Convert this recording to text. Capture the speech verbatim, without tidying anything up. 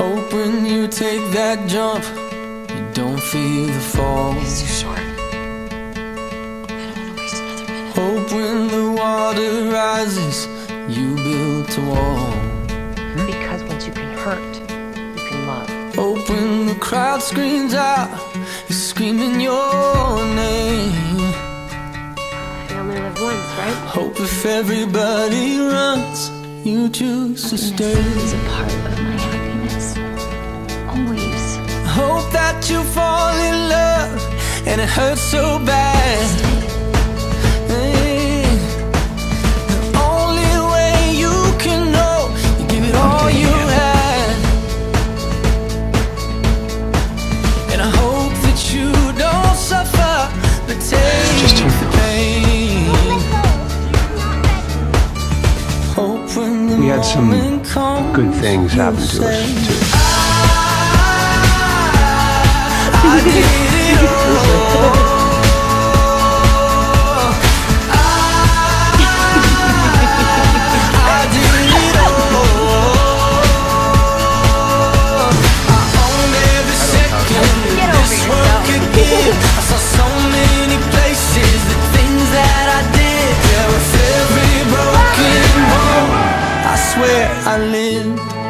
Hope when you take that jump, you don't feel the fall. It's too short. I don't want to waste another minute. Hope when the water rises, you build a wall. Because once you can hurt, you can love. Hope when the crowd screams out, you're screaming your name. I only live once, right? Hope if everybody runs, you choose to stay. Is a part of my happiness. Always. Hope that you fall in love and it hurts so bad. Hey, the only way you can know, you give it all you had. And I hope that you don't suffer, but take the pain. Hope when the We had some moment comes, good things happen to you us, say, too. I did it all. I did it all. I own every second this world could give. I saw so many places, the things that I did. Yeah, with every broken bone, I swear I lived.